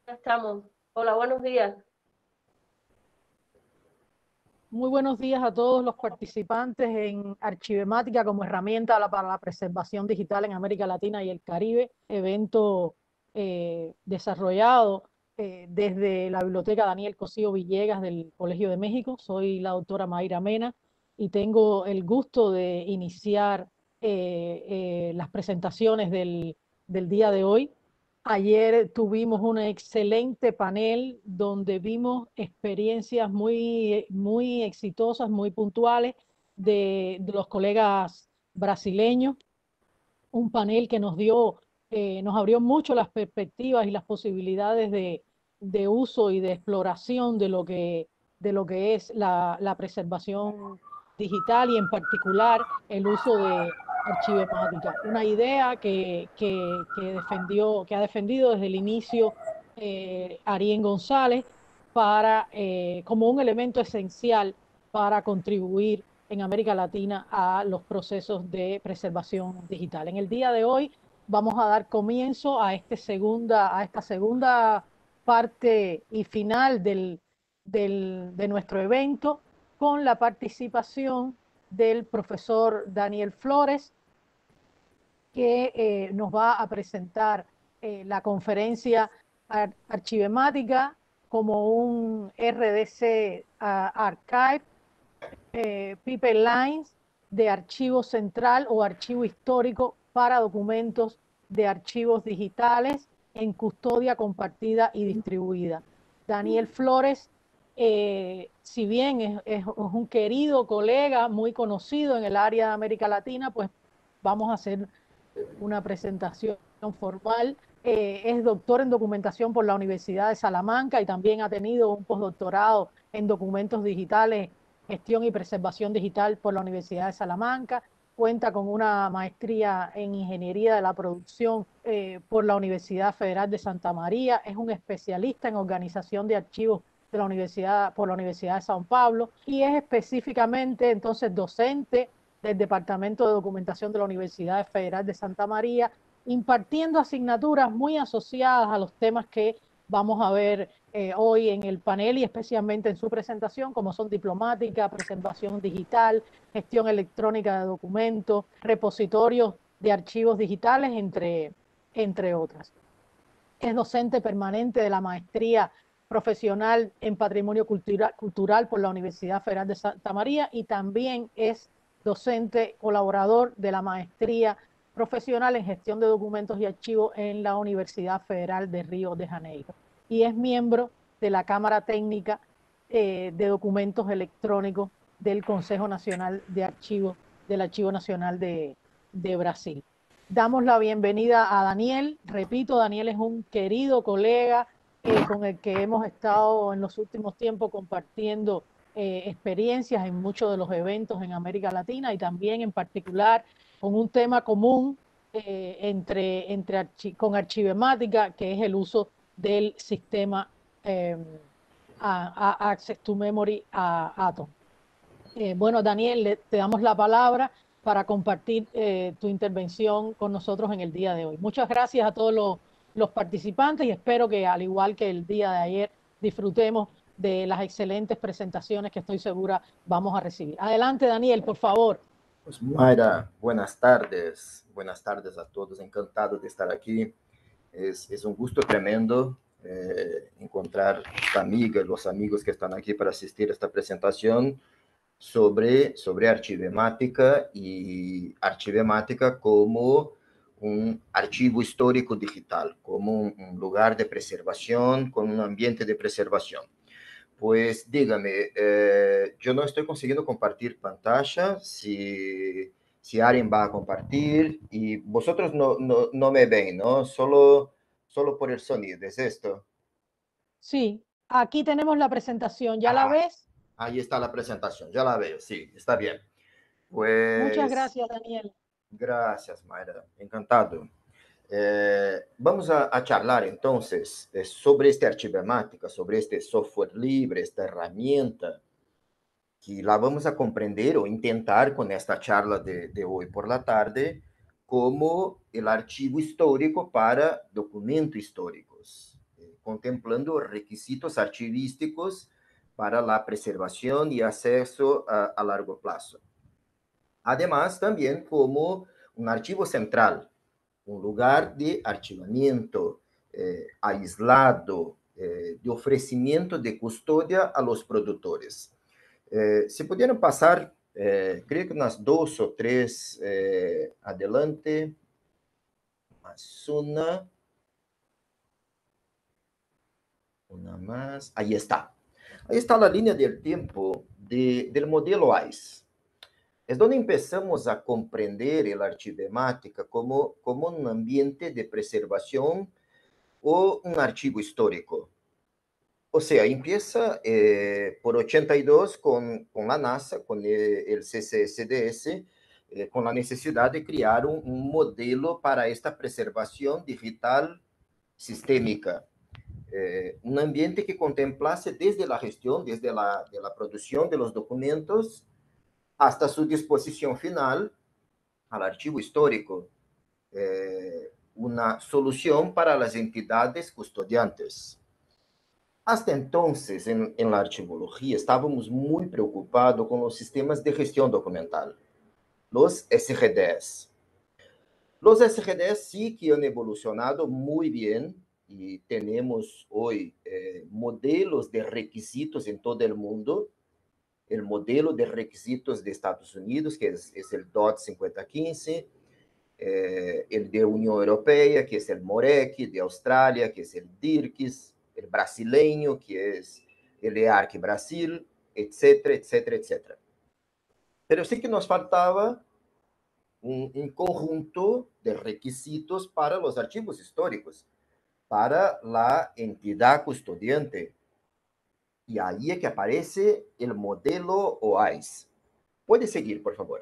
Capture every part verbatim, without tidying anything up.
Estamos. Hola, buenos días. Muy buenos días a todos los participantes en Archivemática como herramienta la- para la preservación digital en América Latina y el Caribe, evento eh, desarrollado eh, desde la Biblioteca Daniel Cosío Villegas del Colegio de México. Soy la doctora Mayra Mena y tengo el gusto de iniciar eh, eh, las presentaciones del, del día de hoy. Ayer tuvimos un excelente panel donde vimos experiencias muy, muy exitosas, muy puntuales de, de los colegas brasileños. Un panel que nos dio, eh, nos abrió mucho las perspectivas y las posibilidades de, de uso y de exploración de lo que, de lo que es la, la preservación digital y en particular el uso de archivemática. Una idea que, que, que defendió, que ha defendido desde el inicio eh, Arién González para, eh, como un elemento esencial para contribuir en América Latina a los procesos de preservación digital. En el día de hoy vamos a dar comienzo a, este segunda, a esta segunda parte y final del, del, de nuestro evento con la participación del profesor Daniel Flores, que eh, nos va a presentar eh, la conferencia ar archivemática como un R D C uh, Archive, eh, Pipelines de archivo central o archivo histórico para documentos de archivos digitales en custodia compartida y distribuida. Daniel Flores, eh, si bien es, es, es un querido colega, muy conocido en el área de América Latina, pues vamos a hacer una presentación formal. Eh, es doctor en documentación por la Universidad de Salamanca y también ha tenido un postdoctorado en documentos digitales, gestión y preservación digital por la Universidad de Salamanca. Cuenta con una maestría en ingeniería de la producción eh, por la Universidad Federal de Santa María. Es un especialista en organización de archivos de la Universidad, por la Universidad de Sao Paulo y es específicamente entonces docente del Departamento de Documentación de la Universidad Federal de Santa María, impartiendo asignaturas muy asociadas a los temas que vamos a ver eh, hoy en el panel y especialmente en su presentación, como son diplomática, preservación digital, gestión electrónica de documentos, repositorios de archivos digitales, entre, entre otras. Es docente permanente de la maestría profesional en patrimonio cultural, cultural por la Universidad Federal de Santa María y también es docente colaborador de la maestría profesional en gestión de documentos y archivos en la Universidad Federal de Río de Janeiro. Y es miembro de la Cámara Técnica eh, de Documentos Electrónicos del Consejo Nacional de Archivos, del Archivo Nacional de, de Brasil. Damos la bienvenida a Daniel. Repito, Daniel es un querido colega eh, con el que hemos estado en los últimos tiempos compartiendo eh, experiencias en muchos de los eventos en América Latina y también en particular con un tema común eh, entre, entre archi con Archivemática, que es el uso del sistema eh, a, a Access to Memory a Atom. Eh, bueno, Daniel, le, te damos la palabra para compartir eh, tu intervención con nosotros en el día de hoy. Muchas gracias a todos los, los participantes y espero que, al igual que el día de ayer, disfrutemos de las excelentes presentaciones que estoy segura vamos a recibir. Adelante, Daniel, por favor. Pues Mayra, buenas tardes, buenas tardes a todos, encantado de estar aquí. Es, es un gusto tremendo eh, encontrar esta amiga, los amigos que están aquí para asistir a esta presentación sobre, sobre archivemática y archivemática como un archivo histórico digital, como un, un lugar de preservación, con un ambiente de preservación. Pues dígame, eh, yo no estoy consiguiendo compartir pantalla, si, si alguien va a compartir y vosotros no, no, no me ven, ¿no? Solo, solo por el sonido, ¿es esto? Sí, aquí tenemos la presentación. ¿Ya la Ah, ves? ahí está la presentación, ya la veo, sí, está bien. Muchas Pues gracias, Daniel. gracias, Mayra, encantado. Eh, vamos a, a, charlar entonces eh, sobre esta archivemática, sobre este software libre, esta herramienta que la vamos a comprender o intentar con esta charla de, de hoy por la tarde como el archivo histórico para documentos históricos. contemplando requisitos archivísticos para la preservación y acceso a, a largo plazo. Además, también como un archivo central, un lugar de archivamiento eh, aislado, eh, de ofrecimiento de custodia a los productores. Eh, si pudieran pasar, eh, creo que unas dos o tres eh, adelante, más una, una más, ahí está. Ahí está la línea del tiempo de, del modelo A I S. Es donde empezamos a comprender la archivemática como, como un ambiente de preservación o un archivo histórico. O sea, empieza eh, por ochenta y dos con, con la NASA, con el, el C C S D S, eh, con la necesidad de crear un, un modelo para esta preservación digital sistémica. Eh, un ambiente que contemplase desde la gestión, desde la, de la producción de los documentos, hasta su disposición final al archivo histórico. Eh, una solución para las entidades custodiantes. Hasta entonces, en, en la archivología, estábamos muy preocupados con los sistemas de gestión documental, los S G Ds. Los S G Ds sí que han evolucionado muy bien y tenemos hoy eh, modelos de requisitos en todo el mundo. El modelo de requisitos de Estados Unidos, que es, es el D O T cincuenta quince, eh, el de Unión Europea, que es el MOREC, de Australia, que es el DIRCS, el brasileño, que es el EARC Brasil, etcétera, etcétera, etcétera. Pero sí que nos faltaba un, un conjunto de requisitos para los archivos históricos, para la entidad custodiante. Y ahí es que aparece el modelo O A I S. Puede seguir, por favor.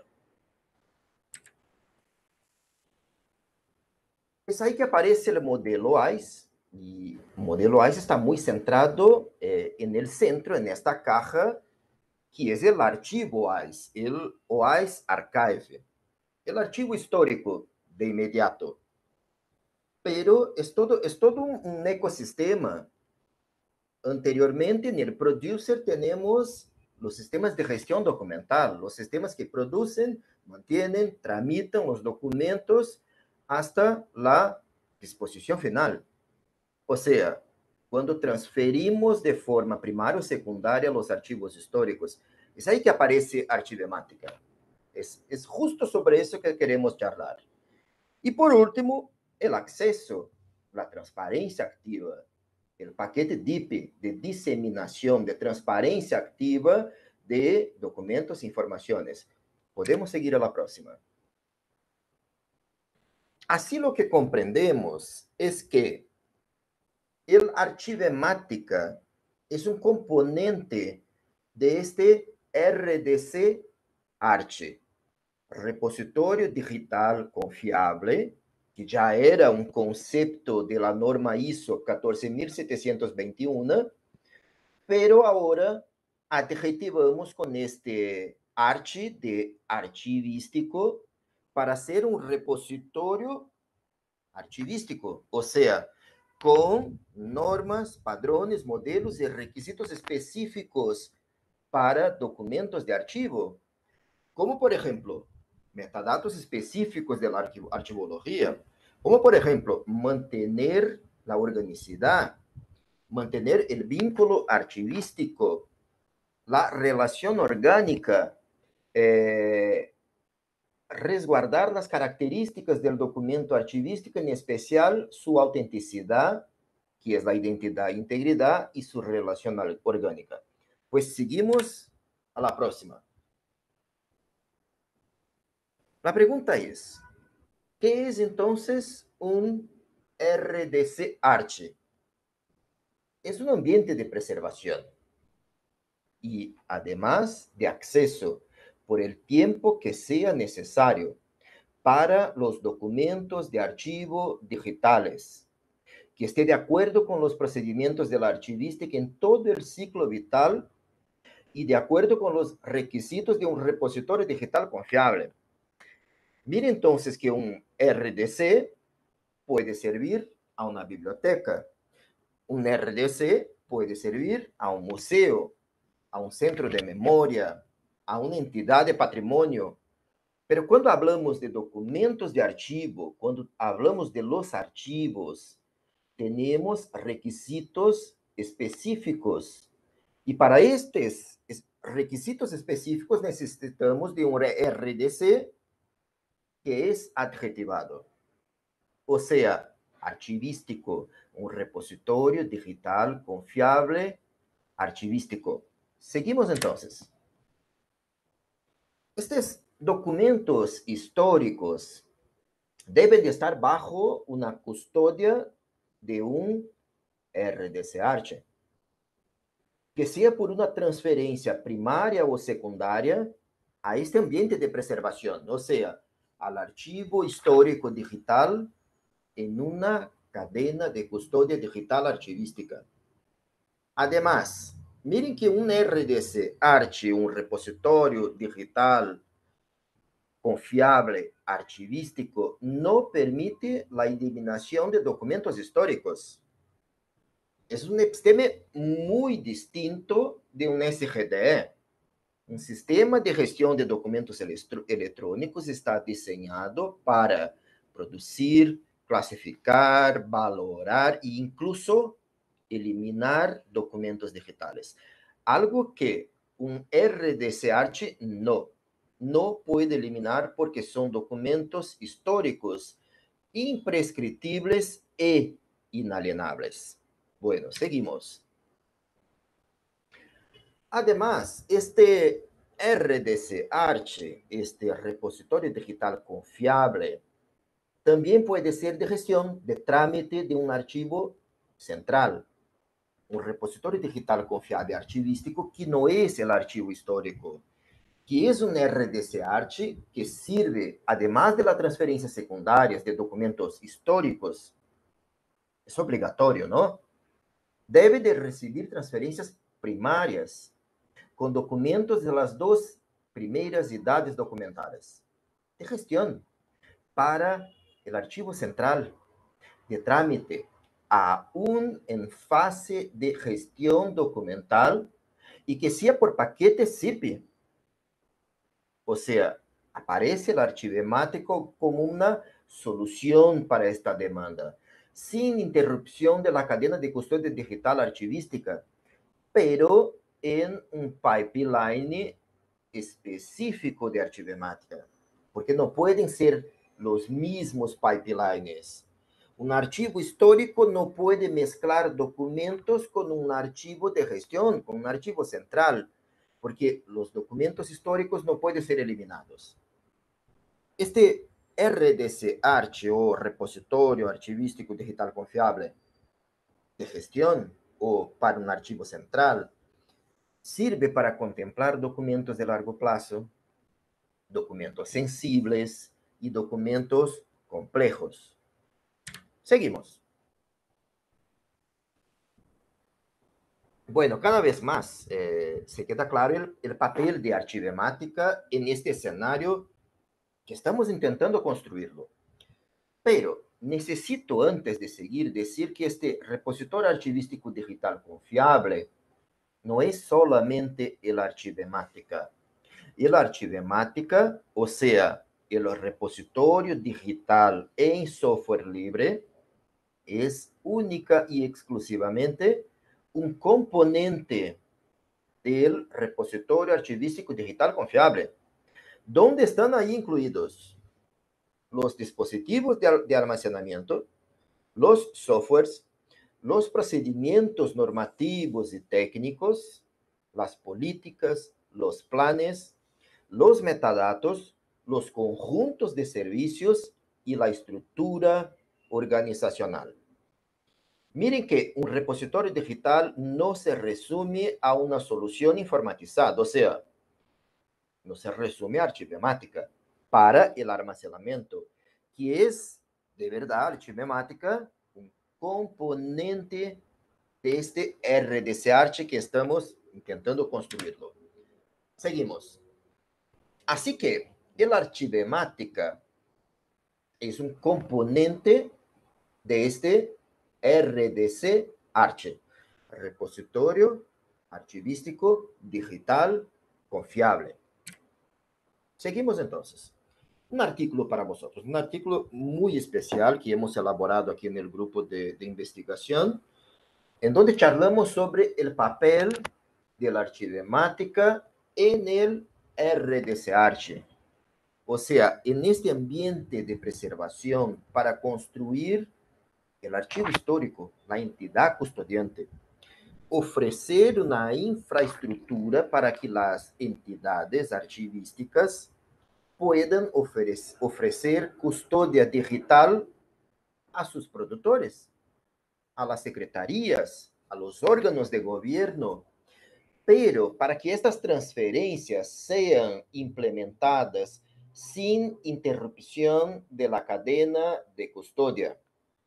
Es ahí que aparece el modelo O A I S. Y el modelo O A I S está muy centrado eh, en el centro, en esta caja, que es el archivo O A I S, el O A I S Archive, el archivo histórico de inmediato. Pero es todo, es todo un, un ecosistema. Anteriormente, en el producer tenemos los sistemas de gestión documental, los sistemas que producen, mantienen, tramitan los documentos hasta la disposición final. O sea, cuando transferimos de forma primaria o secundaria los archivos históricos, es ahí que aparece archivemática. Es, es justo sobre eso que queremos charlar. Y por último, el acceso, la transparencia activa, el paquete D I P de diseminación, de transparencia activa de documentos e informaciones. Podemos seguir a la próxima. Así lo que comprendemos es que el archivemática es un componente de este R D C Archi, repositorio digital confiable, que ya era un concepto de la norma I S O catorce mil setecientos veintiuno, pero ahora adjetivamos con este archi de archivístico para ser un repositorio archivístico, o sea, con normas, padrones, modelos y requisitos específicos para documentos de archivo, como por ejemplo, metadatos específicos de la archiv archivología, como por ejemplo, mantener la organicidad, mantener el vínculo archivístico, la relación orgánica, eh, resguardar las características del documento archivístico, en especial su autenticidad, que es la identidad e integridad, y su relación orgánica. Pues seguimos a la próxima. La pregunta es, ¿qué es entonces un R D C Archi? Es un ambiente de preservación y además de acceso por el tiempo que sea necesario para los documentos de archivo digitales, que esté de acuerdo con los procedimientos de la archivística en todo el ciclo vital y de acuerdo con los requisitos de un repositorio digital confiable. Mire entonces que un R D C puede servir a una biblioteca, un R D C puede servir a un museo, a un centro de memoria, a una entidad de patrimonio. Pero cuando hablamos de documentos de archivo, cuando hablamos de los archivos, tenemos requisitos específicos. Y para estos requisitos específicos necesitamos de un R D C que es adjetivado. O sea, archivístico, un repositorio digital confiable, archivístico. Seguimos entonces. Estos documentos históricos deben de estar bajo una custodia de un R D C Arch, que sea por una transferencia primaria o secundaria a este ambiente de preservación, o sea, al archivo histórico digital en una cadena de custodia digital archivística. Además, miren que un R D C Arch, un repositorio digital confiable archivístico, no permite la eliminación de documentos históricos. Es un sistema muy distinto de un S G D E. Un sistema de gestión de documentos electrónicos está diseñado para producir, clasificar, valorar e incluso eliminar documentos digitales. Algo que un R D C Arch no, no puede eliminar porque son documentos históricos imprescriptibles e inalienables. Bueno, seguimos. Además, este R D C Arch, este repositorio digital confiable, también puede ser de gestión de trámite de un archivo central. Un repositorio digital confiable archivístico que no es el archivo histórico, que es un R D C Arch que sirve, además de las transferencias secundarias de documentos históricos, es obligatorio, ¿no? Debe de recibir transferencias primarias con documentos de las dos primeras edades documentadas de gestión para el archivo central de trámite, aún en fase de gestión documental y que sea por paquete S I P. O sea, aparece el archivemático como una solución para esta demanda, sin interrupción de la cadena de custodia digital archivística, pero en un pipeline específico de archivemática, porque no pueden ser los mismos pipelines. Un archivo histórico no puede mezclar documentos con un archivo de gestión, con un archivo central, porque los documentos históricos no pueden ser eliminados. Este R D C Arch o repositorio archivístico digital confiable de gestión o para un archivo central sirve para contemplar documentos de largo plazo, documentos sensibles y documentos complejos. Seguimos. Bueno, cada vez más eh, se queda claro el, el papel de archivemática en este escenario que estamos intentando construirlo. Pero necesito, antes de seguir, decir que este repositorio archivístico digital confiable no es solamente el archivemática. El archivemática, o sea, el repositorio digital en software libre, es única y exclusivamente un componente del repositorio archivístico digital confiable, donde están ahí incluidos los dispositivos de, de almacenamiento, los softwares, los procedimientos normativos y técnicos, las políticas, los planes, los metadatos, los conjuntos de servicios y la estructura organizacional. Miren que un repositorio digital no se resume a una solución informatizada, o sea, no se resume a archivemática para el almacenamiento, que es, de verdad, archivemática, un componente de este R D C Arch que estamos intentando construirlo. Seguimos. Así que el archivemática es un componente de este R D C Archi, repositorio archivístico digital confiable. Seguimos entonces. Un artículo para vosotros, un artículo muy especial que hemos elaborado aquí en el grupo de, de investigación, en donde charlamos sobre el papel de la archivemática en el R D C Archi. O sea, en este ambiente de preservación para construir el archivo histórico, la entidad custodiante, ofrecer una infraestructura para que las entidades archivísticas puedan ofrecer, ofrecer custodia digital a sus productores, a las secretarías, a los órganos de gobierno, pero para que estas transferencias sean implementadas sin interrupción de la cadena de custodia.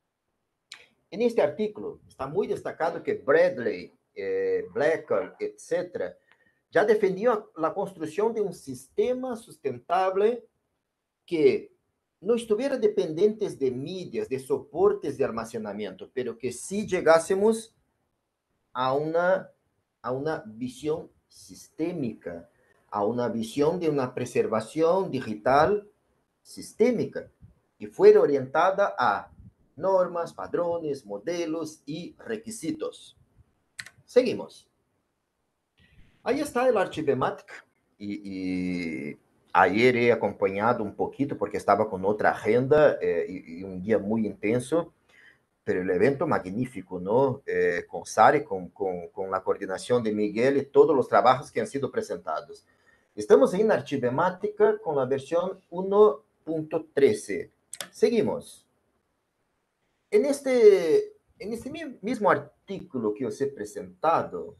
En este artículo está muy destacado que Bradley, eh, Blackall, etcétera, ya defendió la construcción de un sistema sustentable que no estuviera dependientes de medias, de soportes de almacenamiento, pero que sí llegásemos a una, a una visión sistémica, a una visión de una preservación digital sistémica, que fuera orientada a normas, padrones, modelos y requisitos. Seguimos. Ahí está el Archivemática. Y, y ayer he acompañado un poquito porque estaba con otra agenda eh, y, y un día muy intenso, pero el evento magnífico, ¿no? Eh, con Sari, con, con, con la coordinación de Miguel y todos los trabajos que han sido presentados. Estamos en Archivemática con la versión uno punto trece. Seguimos. En este, en este mismo artículo que os he presentado,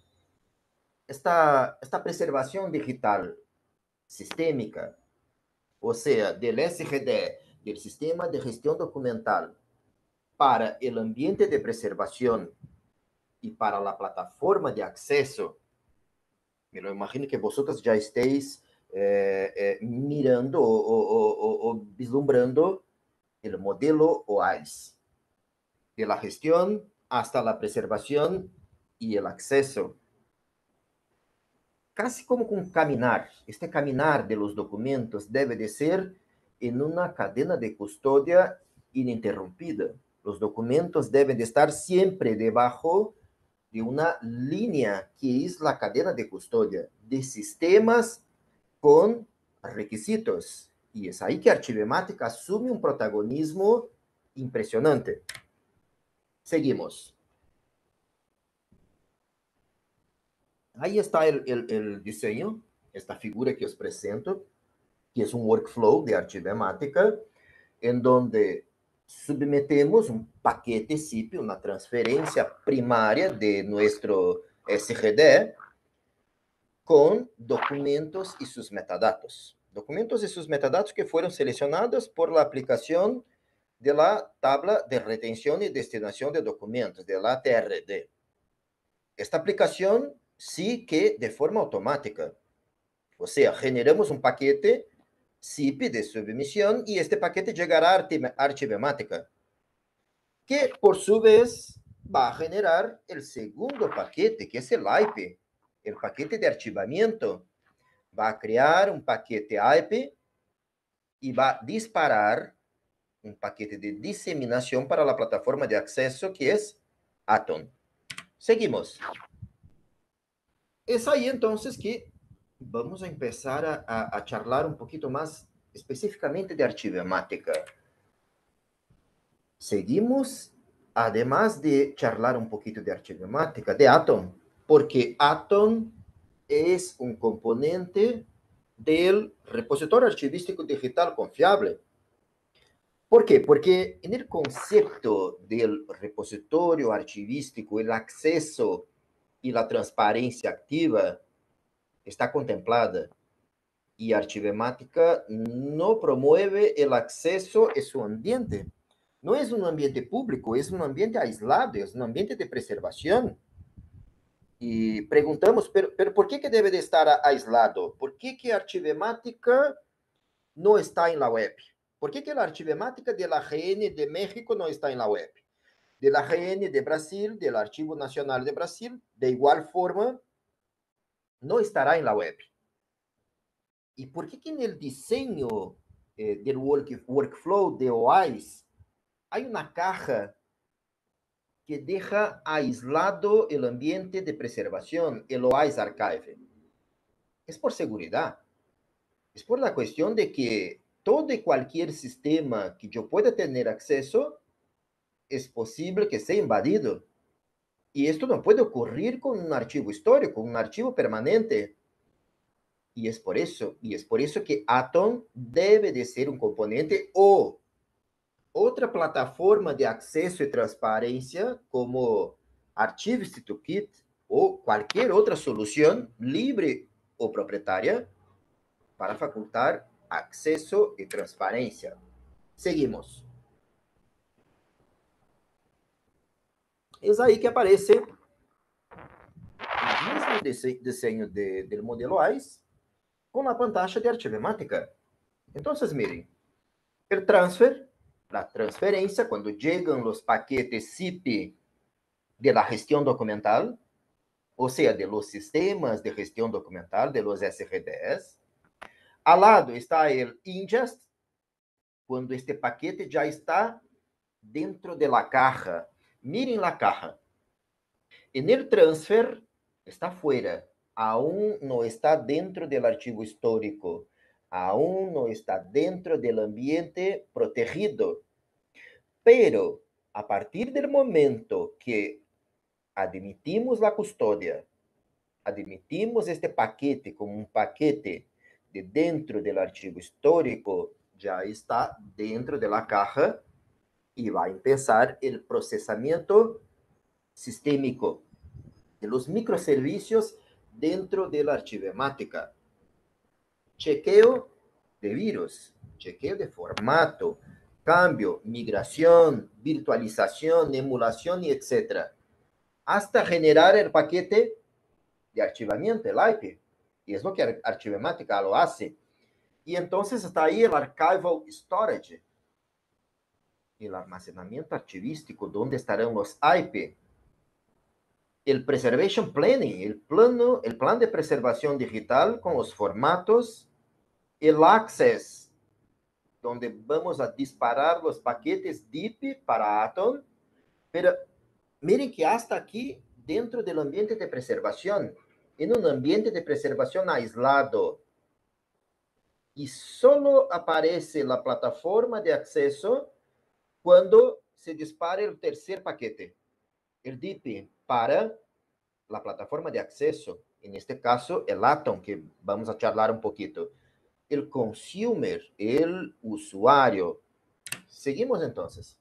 esta, esta preservación digital sistémica, o sea, del S G D, del Sistema de Gestión Documental, para el ambiente de preservación y para la plataforma de acceso, me lo imagino que vosotros ya estéis eh, eh, mirando o, o, o, o vislumbrando el modelo O A I S, de la gestión hasta la preservación y el acceso. Casi como un caminar. Este caminar de los documentos debe de ser en una cadena de custodia ininterrumpida. Los documentos deben de estar siempre debajo de una línea que es la cadena de custodia de sistemas con requisitos. Y es ahí que Archivemática asume un protagonismo impresionante. Seguimos. Ahí está el, el, el diseño, esta figura que os presento, que es un workflow de Archivemática, en donde submetemos un paquete S I P, una transferencia primaria de nuestro S G D, con documentos y sus metadatos. Documentos y sus metadatos que fueron seleccionados por la aplicación de la tabla de retención y destinación de documentos, de la T R D. Esta aplicación sí que de forma automática. O sea, generamos un paquete S I P de submisión y este paquete llegará a Archivemática, que por su vez va a generar el segundo paquete, que es el I P, el paquete de archivamiento. Va a crear un paquete I P y va a disparar un paquete de diseminación para la plataforma de acceso, que es Atom. Seguimos. Es ahí entonces que vamos a empezar a, a, a charlar un poquito más específicamente de Archivemática. Seguimos, además de charlar un poquito de Archivemática, de Atom, porque Atom es un componente del repositorio archivístico digital confiable. ¿Por qué? Porque en el concepto del repositorio archivístico, el acceso y la transparencia activa está contemplada. Y Archivemática no promueve el acceso a su ambiente. No es un ambiente público, es un ambiente aislado, es un ambiente de preservación. Y preguntamos, pero, pero ¿por qué que debe de estar aislado? ¿Por qué que Archivemática no está en la web? ¿Por qué que la Archivemática de la G N de México no está en la web? del A G N de Brasil, del Archivo Nacional de Brasil, de igual forma, no estará en la web. ¿Y por qué que en el diseño eh, del work, workflow de O A I S hay una caja que deja aislado el ambiente de preservación, el O A I S Archive? Es por seguridad. Es por la cuestión de que todo y cualquier sistema que yo pueda tener acceso, es posible que sea invadido. Y esto no puede ocurrir con un archivo histórico, un archivo permanente. Y es por eso, y es por eso que Atom debe de ser un componente o otra plataforma de acceso y transparencia como Archivist Toolkit o cualquier otra solución libre o propietaria para facultar acceso y transparencia. Seguimos. Es ahí que aparece el mismo diseño de, del modelo O A I S con la pantalla de Archivemática. Entonces, miren, el transfer, la transferencia, cuando llegan los paquetes Z I P de la gestión documental, o sea, de los sistemas de gestión documental, de los S G Ds. Al lado está el ingest, cuando este paquete ya está dentro de la caja. Miren la caja. En el transfer está fuera, aún no está dentro del archivo histórico, aún no está dentro del ambiente protegido. Pero a partir del momento que admitimos la custodia, admitimos este paquete como un paquete de dentro del archivo histórico, ya está dentro de la caja y va a empezar el procesamiento sistémico de los microservicios dentro de la archivemática. Chequeo de virus, chequeo de formato, cambio, migración, virtualización, emulación y etcétera, hasta generar el paquete de archivamiento, el I P. Y es lo que Archivemática lo hace. Y entonces está ahí el archival storage, el almacenamiento archivístico, donde estarán los I P. El preservation planning, el plano, el plan de preservación digital con los formatos, el access, donde vamos a disparar los paquetes D I P para Atom. Pero miren que hasta aquí, dentro del ambiente de preservación, en un ambiente de preservación aislado, y solo aparece la plataforma de acceso cuando se dispara el tercer paquete, el D I P, para la plataforma de acceso, en este caso el Atom, que vamos a charlar un poquito. El consumer, el usuario. Seguimos entonces.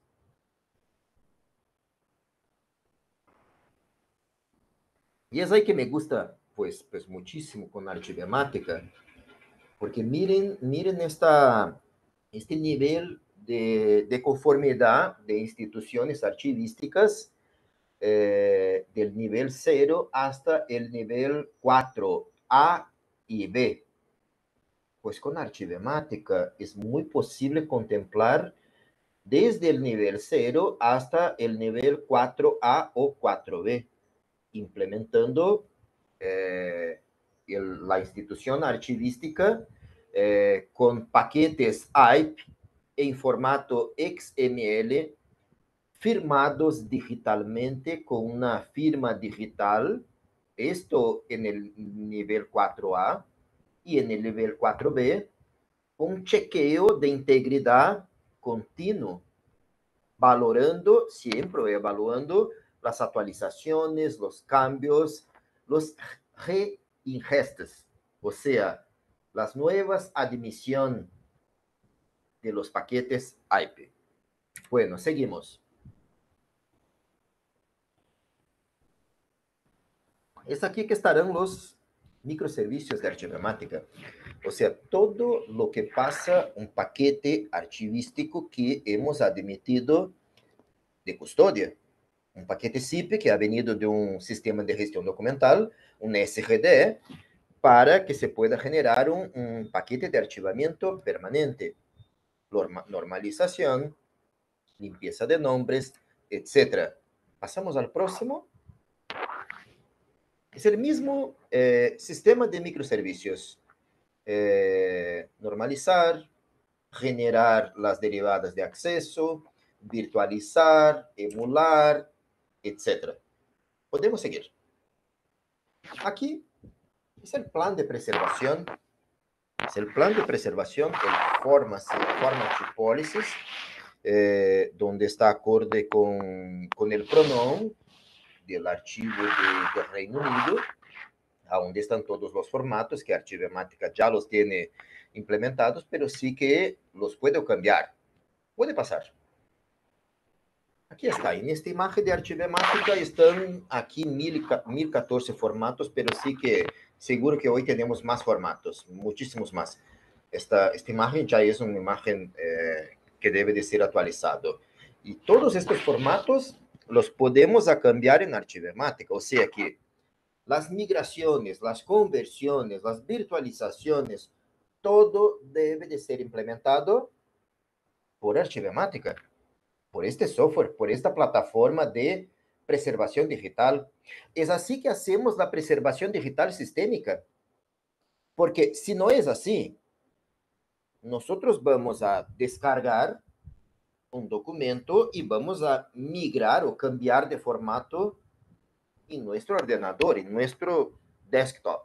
Y es ahí que me gusta, pues, pues muchísimo con Archivemática, porque miren, miren esta, este nivel de, de conformidad de instituciones archivísticas eh, del nivel cero hasta el nivel cuatro, A y B. Pues con Archivemática es muy posible contemplar desde el nivel cero hasta el nivel cuatro A o cuatro B, implementando eh, el, la institución archivística eh, con paquetes I P en formato X M L firmados digitalmente con una firma digital, esto en el nivel cuatro A, y en el nivel cuatro B, un chequeo de integridad continuo, valorando, siempre evaluando las actualizaciones, los cambios, los re-ingestes, o sea, las nuevas admisiones de los paquetes I P. Bueno, seguimos. Es aquí que estarán los microservicios de Archivemática. O sea, todo lo que pasa un paquete archivístico que hemos admitido de custodia. Un paquete S I P que ha venido de un sistema de gestión documental, un S G D, para que se pueda generar un, un paquete de archivamiento permanente. Norma, normalización, limpieza de nombres, etcétera. Pasamos al próximo. Es el mismo eh, sistema de microservicios. Eh, normalizar, generar las derivadas de acceso, virtualizar, emular, etcétera. Podemos seguir. Aquí es el plan de preservación. Es el plan de preservación, el Pharmacy, Pharmacy Policies, eh, donde está acorde con, con el pronombre del archivo de, de Reino Unido, donde están todos los formatos que Archivemática ya los tiene implementados, pero sí que los puedo cambiar. Puede pasar. Aquí está, en esta imagen de Archivemática están aquí mil catorce formatos, pero sí que seguro que hoy tenemos más formatos, muchísimos más. Esta, esta imagen ya es una imagen eh, que debe de ser actualizado. Y todos estos formatos los podemos a cambiar en Archivemática, o sea que las migraciones, las conversiones, las virtualizaciones, todo debe de ser implementado por Archivemática, por este software, por esta plataforma de preservación digital. Es así que hacemos la preservación digital sistémica, porque si no es así, nosotros vamos a descargar un documento y vamos a migrar o cambiar de formato en nuestro ordenador, en nuestro desktop.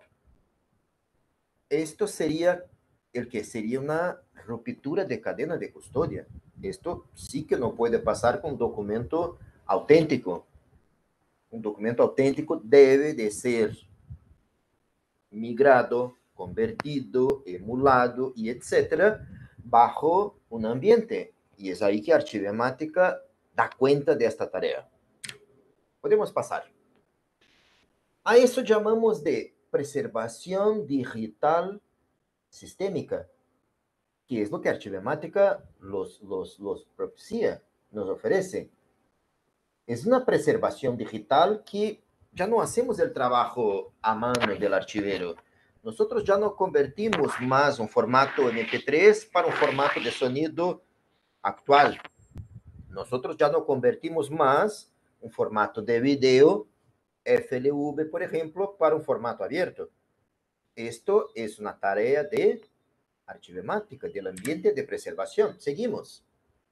Esto sería el que sería una ruptura de cadena de custodia. Esto sí que no puede pasar con un documento auténtico. Un documento auténtico debe de ser migrado, convertido, emulado y etcétera, bajo un ambiente. Y es ahí que Archivemática da cuenta de esta tarea. Podemos pasar. A eso llamamos de preservación digital sistémica, que es lo que Archivemática los, los, los propicia, nos ofrece. Es una preservación digital que ya no hacemos el trabajo a mano del archivero. Nosotros ya no convertimos más un formato M P tres para un formato de sonido actual. Nosotros ya no convertimos más un formato de video F L V, por ejemplo, para un formato abierto. Esto es una tarea de Archivemática, del ambiente de preservación. Seguimos.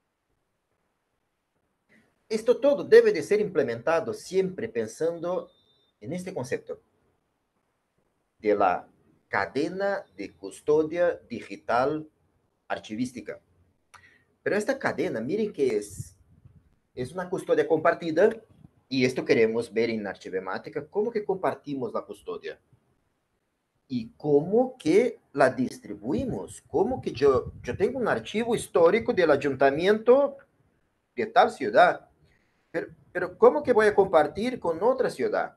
Esto todo debe de ser implementado siempre pensando en este concepto de la cadena de custodia digital archivística. Pero esta cadena, miren que es, es una custodia compartida, y esto queremos ver en Archivemática, cómo que compartimos la custodia y cómo que la distribuimos, cómo que yo, yo tengo un archivo histórico del ayuntamiento de tal ciudad, pero, pero ¿cómo que voy a compartir con otra ciudad?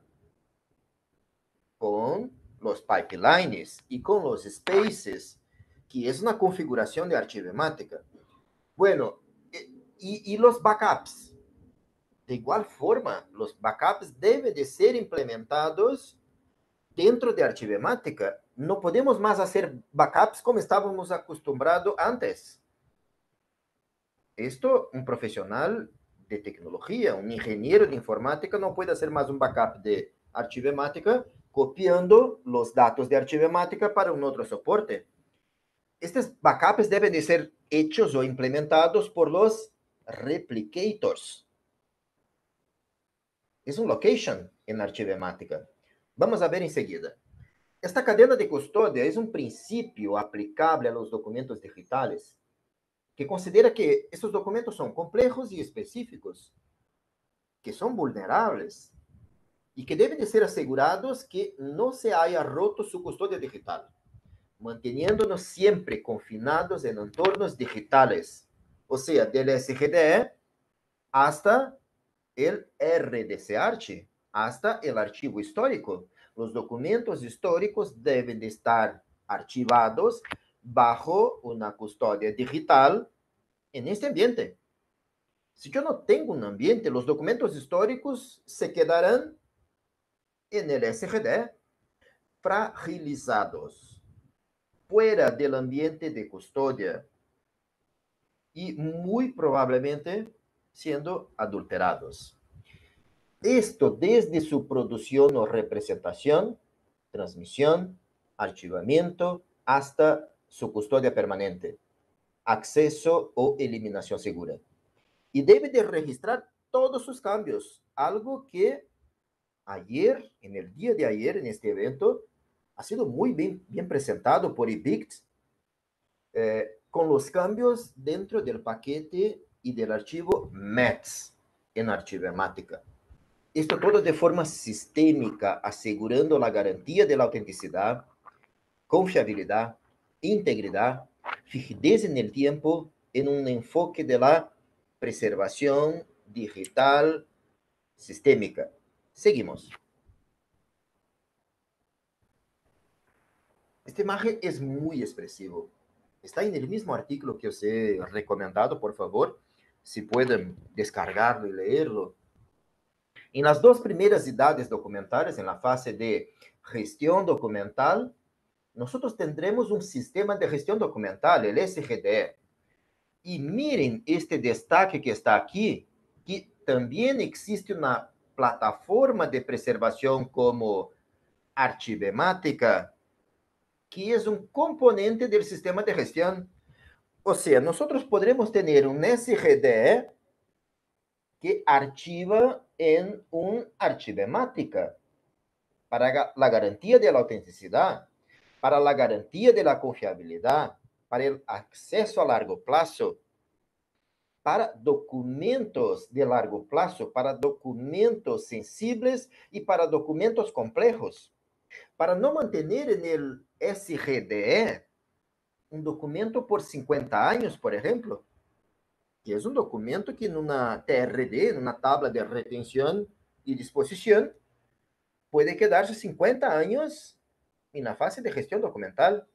Con los pipelines y con los spaces, que es una configuración de Archivemática. Bueno, y, y los backups. De igual forma, los backups deben de ser implementados dentro de Archivemática. No podemos más hacer backups como estábamos acostumbrados antes. Esto, un profesional de tecnología, un ingeniero de informática, no puede hacer más un backup de Archivemática copiando los datos de Archivemática para un otro soporte. Estos backups deben de ser hechos o implementados por los replicators. Es un location en Archivemática. Vamos a ver enseguida. Esta cadena de custodia es un principio aplicable a los documentos digitales, que considera que estos documentos son complejos y específicos, que son vulnerables, y que deben de ser asegurados que no se haya roto su custodia digital, manteniéndonos siempre confinados en entornos digitales, o sea, del S G D E hasta el R D C Archi, hasta el archivo histórico. Los documentos históricos deben de estar archivados bajo una custodia digital en este ambiente. Si yo no tengo un ambiente, los documentos históricos se quedarán en el S G D E fragilizados, fuera del ambiente de custodia, y muy probablemente siendo adulterados. Esto desde su producción o representación, transmisión, archivamiento, hasta su custodia permanente, acceso o eliminación segura. Y debe de registrar todos sus cambios, algo que ayer, en el día de ayer, en este evento, ha sido muy bien, bien presentado por I B I C T, eh, con los cambios dentro del paquete y del archivo M E T S en Archivemática. Esto todo de forma sistémica, asegurando la garantía de la autenticidad, confiabilidad, integridad, fijidez en el tiempo, en un enfoque de la preservación digital sistémica. Seguimos. Esta imagen es muy expresivo. Está en el mismo artículo que os he recomendado, por favor, si pueden descargarlo y leerlo. En las dos primeras edades documentales, en la fase de gestión documental, nosotros tendremos un sistema de gestión documental, el S G D E. Y miren este destaque que está aquí, que también existe una plataforma de preservación como Archivemática, que es un componente del sistema de gestión. O sea, nosotros podremos tener un S G D E que archiva en un Archivemática para la garantía de la autenticidad, para la garantía de la confiabilidad, para el acceso a largo plazo, para documentos de largo plazo, para documentos sensibles y para documentos complejos. Para no mantener en el S G D E un documento por cincuenta años, por ejemplo, que es un documento que en una T R D, en una tabla de retención y disposición, puede quedarse cincuenta años en la fase de gestión documental.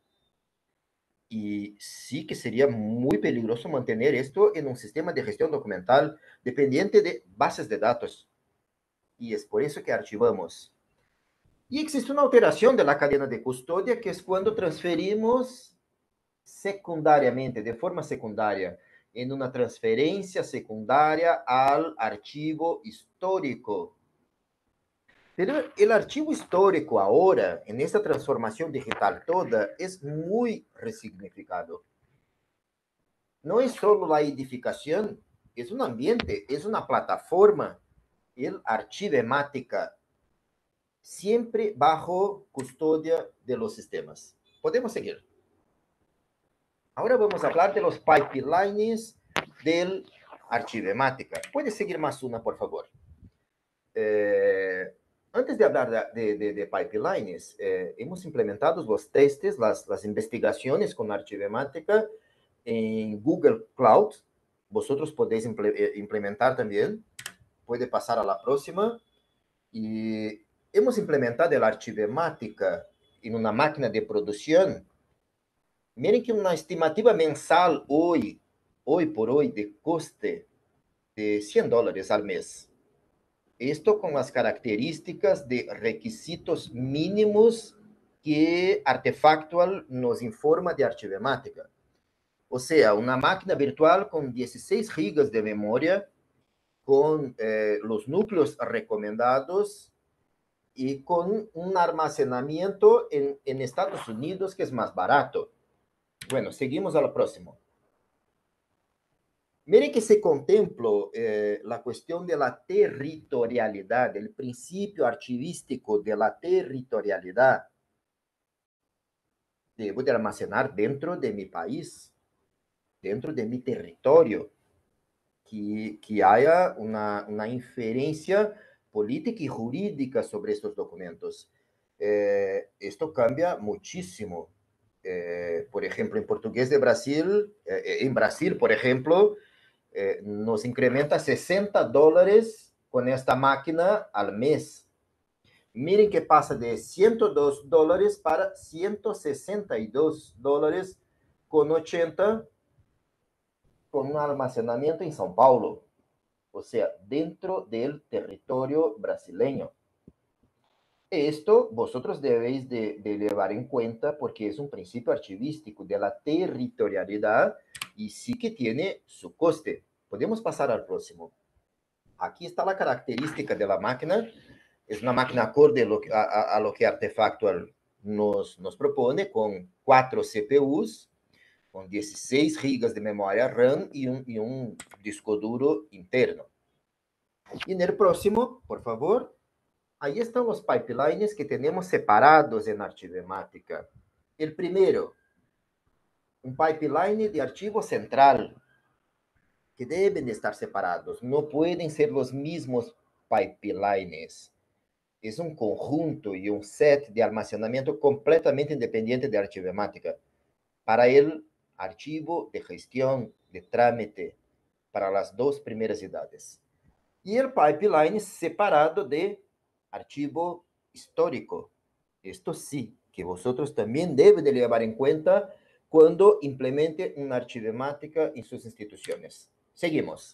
Y sí que sería muy peligroso mantener esto en un sistema de gestión documental dependiente de bases de datos. Y es por eso que archivamos. Y existe una alteración de la cadena de custodia, que es cuando transferimos secundariamente, de forma secundaria, en una transferencia secundaria al archivo histórico. Pero el archivo histórico ahora, en esta transformación digital toda, es muy resignificado. No es solo la edificación, es un ambiente, es una plataforma, el Archivemática, siempre bajo custodia de los sistemas. Podemos seguir. Ahora vamos a hablar de los pipelines del Archivemática. Puedes seguir más una, por favor. Eh, antes de hablar de, de, de pipelines, eh, hemos implementado los testes, las, las investigaciones con Archivemática en Google Cloud. Vosotros podéis implementar también. Puede pasar a la próxima. Y hemos implementado el Archivemática en una máquina de producción. Miren que una estimativa mensal hoy, hoy por hoy, de coste de cien dólares al mes. Esto con las características de requisitos mínimos que Artefactual nos informa de Archivemática. O sea, una máquina virtual con dieciséis gigas de memoria, con eh, los núcleos recomendados y con un almacenamiento en, en Estados Unidos que es más barato. Bueno, seguimos a lo próximo. Miren que se contempló eh, la cuestión de la territorialidad, el principio archivístico de la territorialidad. Debo de almacenar dentro de mi país, dentro de mi territorio, que, que haya una, una inferencia política y jurídica sobre estos documentos. Eh, esto cambia muchísimo. Eh, por ejemplo, en portugués de Brasil, eh, en Brasil, por ejemplo, eh, nos incrementa sesenta dólares con esta máquina al mes. Miren que pasa de ciento dos dólares para ciento sesenta y dos dólares con ochenta, con un almacenamiento en São Paulo, o sea, dentro del territorio brasileño. Esto vosotros debéis de, de llevar en cuenta porque es un principio archivístico de la territorialidad y sí que tiene su coste. Podemos pasar al próximo. aquí está la característica de la máquina. Es una máquina acorde a lo que, a, a lo que Artefactual nos, nos propone, con cuatro C P Us, con dieciséis gigas de memoria RAM y un, y un disco duro interno. Y en el próximo, por favor, ahí están los pipelines que tenemos separados en Archivemática. El primero, un pipeline de archivo central, que deben estar separados, no pueden ser los mismos pipelines. Es un conjunto y un set de almacenamiento completamente independiente de Archivemática. Para el archivo de gestión de trámite, para las dos primeras edades. Y el pipeline separado de archivo histórico. Esto sí, que vosotros también deben de llevar en cuenta cuando implemente una Archivemática en sus instituciones. Seguimos.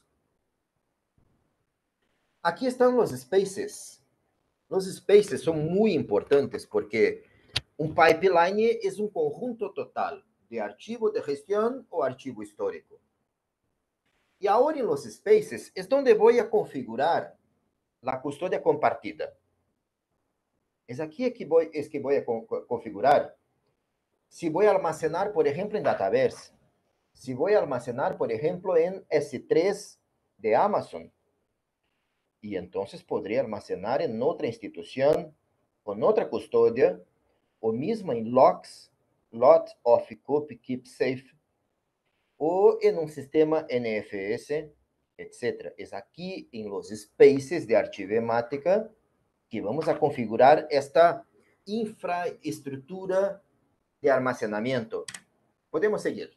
Aquí están los spaces. Los spaces son muy importantes porque un pipeline es un conjunto total de archivo de gestión o archivo histórico. Y ahora en los spaces es donde voy a configurar la custodia compartida. Es aquí que voy, es que voy a configurar. Si voy a almacenar, por ejemplo, en Dataverse. Si voy a almacenar, por ejemplo, en S tres de Amazon. Y entonces podría almacenar en otra institución, con otra custodia, o mismo en logs, lot of copy keep safe, o en un sistema N F S, etcétera. Es aquí en los spaces de Archivemática que vamos a configurar esta infraestructura de almacenamiento. Podemos seguir.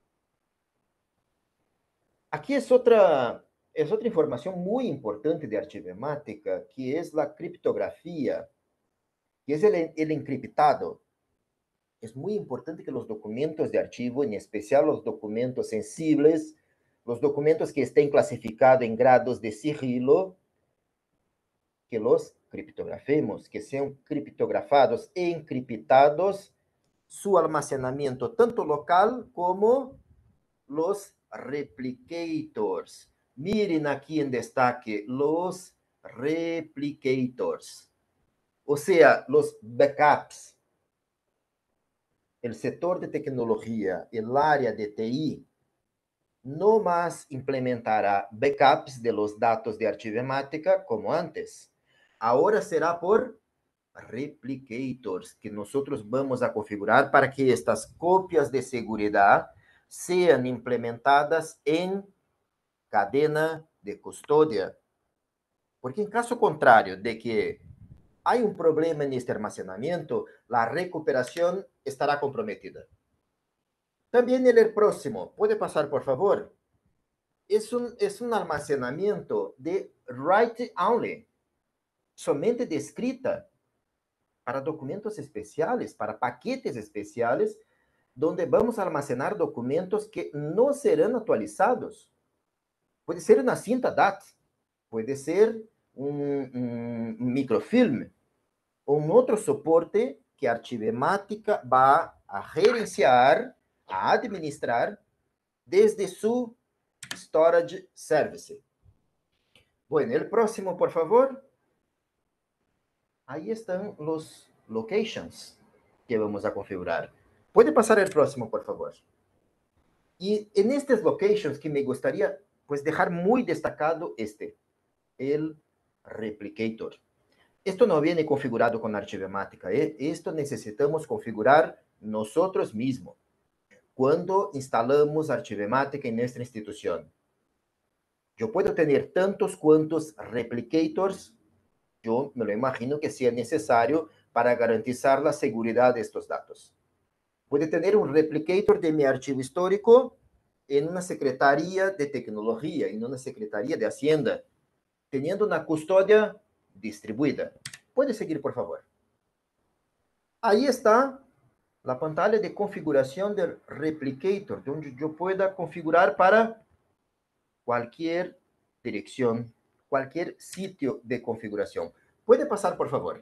Aquí es otra, es otra información muy importante de Archivemática, que es la criptografía, que es el, el encriptado. Es muy importante que los documentos de archivo, en especial los documentos sensibles, los documentos que estén clasificados en grados de sigilo, que los criptografemos, que sean criptografados e encriptados, su almacenamiento tanto local como los replicators. Miren aquí en destaque los replicators, o sea, los backups. El sector de tecnología, el área de T I, no más implementará backups de los datos de Archivemática como antes. Ahora será por replicators que nosotros vamos a configurar para que estas copias de seguridad sean implementadas en cadena de custodia. Porque en caso contrario de que hay un problema en este almacenamiento, la recuperación estará comprometida. También en el próximo, puede pasar por favor, es un, es un almacenamiento de write only, solamente de escrita, para documentos especiales, para paquetes especiales, donde vamos a almacenar documentos que no serán actualizados. Puede ser una cinta D A T, puede ser un, un microfilm, o un otro soporte que Archivemática va a gerenciar, a administrar desde su Storage Service. Bueno, el próximo, por favor. Ahí están los locations que vamos a configurar. Puede pasar el próximo, por favor. Y en estas locations que me gustaría pues dejar muy destacado este, el replicator. Esto no viene configurado con Archivemática, ¿eh? Esto necesitamos configurar nosotros mismos cuando instalamos Archivemática en nuestra institución. Yo puedo tener tantos cuantos replicators, yo me lo imagino que sea necesario para garantizar la seguridad de estos datos. Puede tener un replicator de mi archivo histórico en una secretaría de tecnología, en una secretaría de Hacienda, teniendo una custodia distribuida. Puede seguir, por favor. Ahí está la pantalla de configuración del replicator, donde yo pueda configurar para cualquier dirección, cualquier sitio de configuración. Puede pasar, por favor.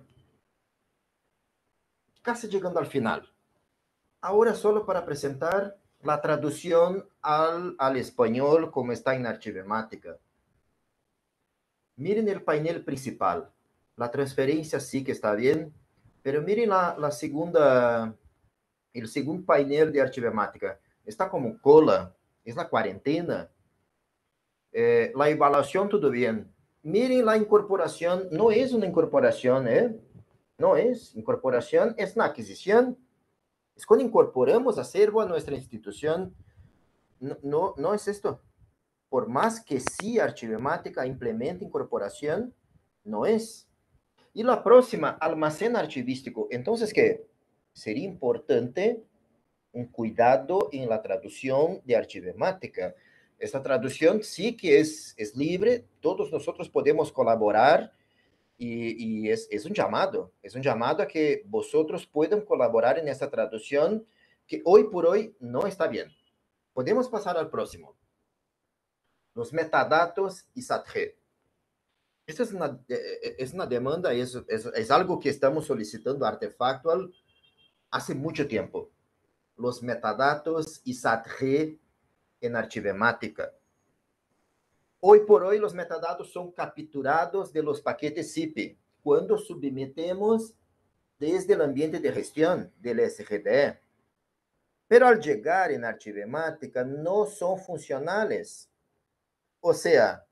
Casi llegando al final. Ahora solo para presentar la traducción al, al español como está en Archivemática. Miren el panel principal. La transferencia sí que está bien, pero miren la, la segunda, el segundo panel de archivemática. Está como cola, es la cuarentena. Eh, la evaluación, todo bien. Miren la incorporación, no es una incorporación, ¿eh? No es. Incorporación es una adquisición. Es cuando incorporamos acervo a nuestra institución. No, no, no es esto. Por más que sí Archivemática implemente incorporación, no es. Y la próxima, almacén archivístico. Entonces, ¿qué? Sería importante un cuidado en la traducción de Archivemática. Esta traducción sí que es, es libre, todos nosotros podemos colaborar y, y es, es, un llamado, es un llamado a que vosotros puedan colaborar en esta traducción que hoy por hoy no está bien. Podemos pasar al próximo. Los metadatos y S A T G. Esta es una, es una demanda, es, es, es algo que estamos solicitando a Artefactual hace mucho tiempo. Los metadatos y S A T G en Archivemática. Hoy por hoy los metadatos son capturados de los paquetes Z I P cuando submetemos desde el ambiente de gestión del S G D E. Pero al llegar en Archivemática no son funcionales. O sea,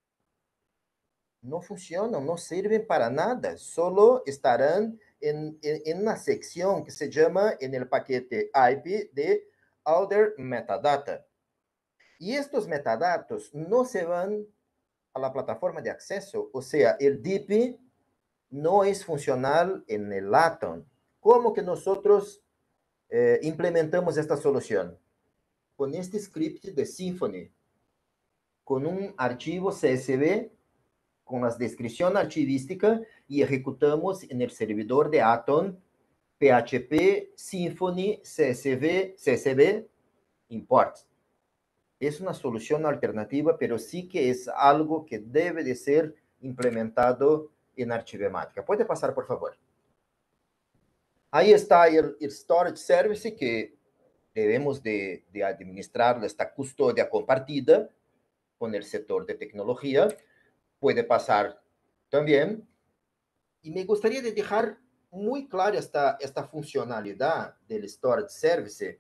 no funcionan, no sirven para nada, solo estarán en, en, en una sección que se llama en el paquete I P de Other Metadata. Y estos metadatos no se van a la plataforma de acceso, o sea, el D P no es funcional en el Atom. ¿Cómo que nosotros eh, implementamos esta solución? Con este script de Symfony, con un archivo C S V, con la descripción archivística y ejecutamos en el servidor de Atom P H P Symfony C S V, C S V import. Es una solución alternativa, pero sí que es algo que debe de ser implementado en Archivemática. ¿Puede pasar, por favor? Ahí está el, el Storage Service que debemos de, de administrar esta custodia compartida con el sector de tecnología. Puede pasar también. Y me gustaría de dejar muy clara esta, esta funcionalidad del Storage Service,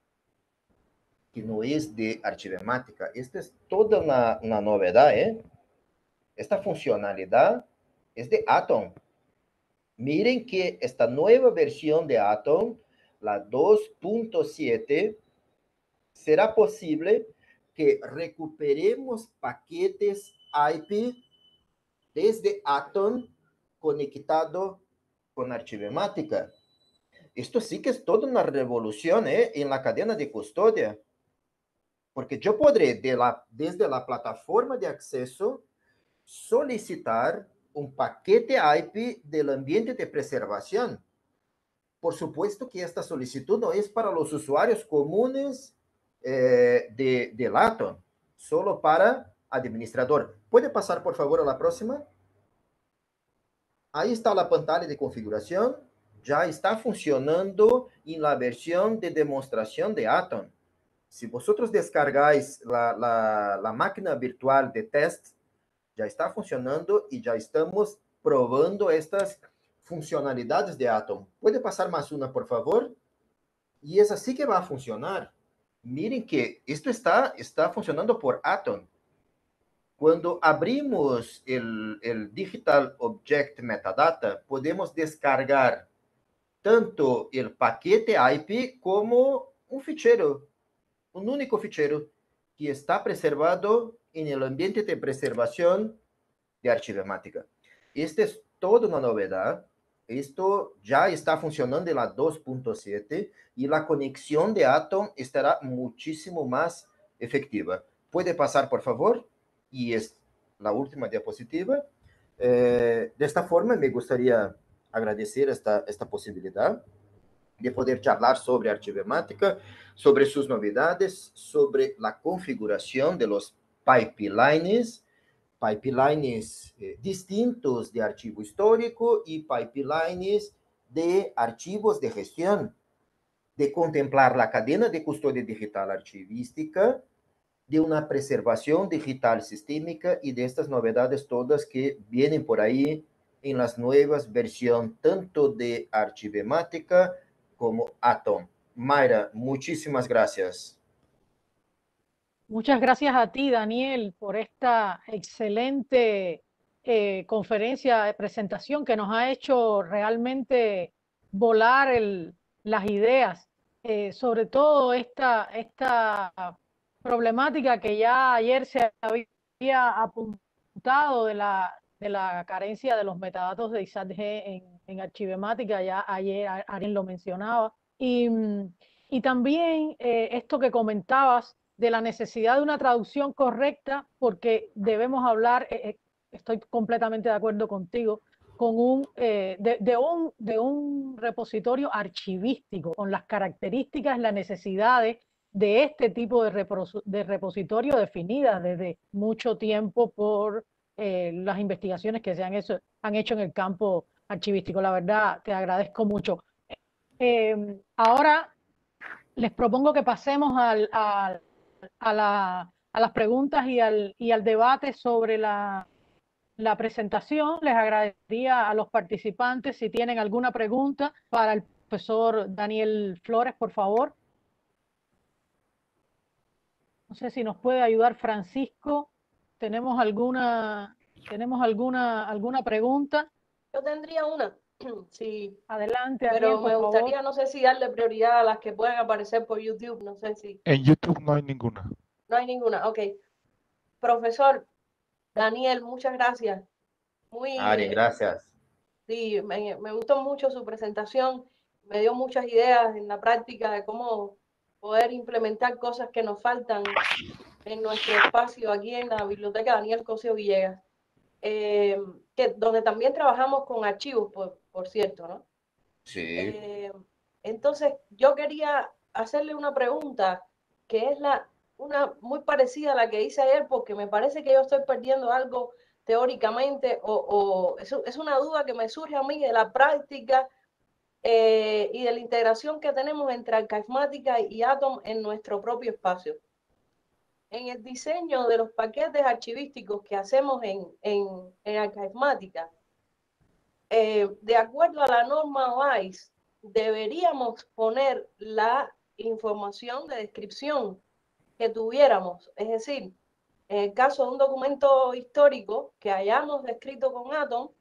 que no es de Archivemática. Esta es toda una, una novedad, ¿eh? Esta funcionalidad es de Atom. Miren que esta nueva versión de Atom, la dos punto siete, será posible que recuperemos paquetes I P desde Atom conectado con Archivemática. Esto sí que es toda una revolución, ¿eh? En la cadena de custodia. Porque yo podré, de la, desde la plataforma de acceso, solicitar un paquete I P del ambiente de preservación. Por supuesto que esta solicitud no es para los usuarios comunes eh, de, del Atom, solo para administrador. ¿Puede pasar, por favor, a la próxima? Ahí está la pantalla de configuración. Ya está funcionando en la versión de demostración de Atom. Si vosotros descargáis la, la, la máquina virtual de test, ya está funcionando y ya estamos probando estas funcionalidades de Atom. ¿Puede pasar más una, por favor? Y es así que va a funcionar. Miren que esto está, está funcionando por Atom. Cuando abrimos el, el Digital Object Metadata, podemos descargar tanto el paquete I P como un fichero, un único fichero que está preservado en el ambiente de preservación de Archivemática. Esta es toda una novedad. Esto ya está funcionando en la dos punto siete y la conexión de Atom estará muchísimo más efectiva. ¿Puede pasar, por favor? Y es la última diapositiva. Eh, de esta forma, me gustaría agradecer esta, esta posibilidad de poder charlar sobre Archivemática, sobre sus novedades, sobre la configuración de los pipelines, pipelines eh, distintos de archivo histórico y pipelines de archivos de gestión, de contemplar la cadena de custodia digital archivística de una preservación digital sistémica y de estas novedades todas que vienen por ahí en las nuevas versiones, tanto de Archivemática como Atom. Mayra, muchísimas gracias. Muchas gracias a ti, Daniel, por esta excelente eh, conferencia de presentación que nos ha hecho realmente volar el, las ideas, eh, sobre todo esta, esta problemática que ya ayer se había apuntado de la, de la carencia de los metadatos de I S A T G en, en Archivemática, ya ayer alguien lo mencionaba, y, y también eh, esto que comentabas de la necesidad de una traducción correcta, porque debemos hablar, eh, estoy completamente de acuerdo contigo, con un, eh, de, de, un, de un repositorio archivístico, con las características, las necesidades de este tipo de, repos, de repositorio definidas desde mucho tiempo por eh, las investigaciones que se han hecho, han hecho en el campo archivístico. La verdad, te agradezco mucho. Eh, ahora les propongo que pasemos al, al A, la, a las preguntas y al, y al debate sobre la, la presentación. Les agradecería a los participantes si tienen alguna pregunta para el profesor Daniel Flores, por favor. No sé si nos puede ayudar Francisco. ¿Tenemos alguna, tenemos alguna, alguna pregunta? Yo tendría una. Sí. Adelante, pero Daniel, por me gustaría, favor. no sé si darle prioridad a las que pueden aparecer por YouTube, no sé si. En YouTube no hay ninguna. No hay ninguna, ok. Profesor Daniel, muchas gracias. Muy, Arjen, gracias. Sí, me, me gustó mucho su presentación, me dio muchas ideas en la práctica de cómo poder implementar cosas que nos faltan en nuestro espacio aquí en la Biblioteca Daniel Cosío Villegas, eh, que, donde también trabajamos con archivos, por, por cierto, ¿no? Sí. Eh, entonces, yo quería hacerle una pregunta que es la, una muy parecida a la que hice ayer, porque me parece que yo estoy perdiendo algo teóricamente, o, o es, es una duda que me surge a mí de la práctica eh, y de la integración que tenemos entre Archivemática y Atom en nuestro propio espacio. En el diseño de los paquetes archivísticos que hacemos en, en, en Archivemática, eh, de acuerdo a la norma O I S, deberíamos poner la información de descripción que tuviéramos, es decir, en el caso de un documento histórico que hayamos descrito con Atom,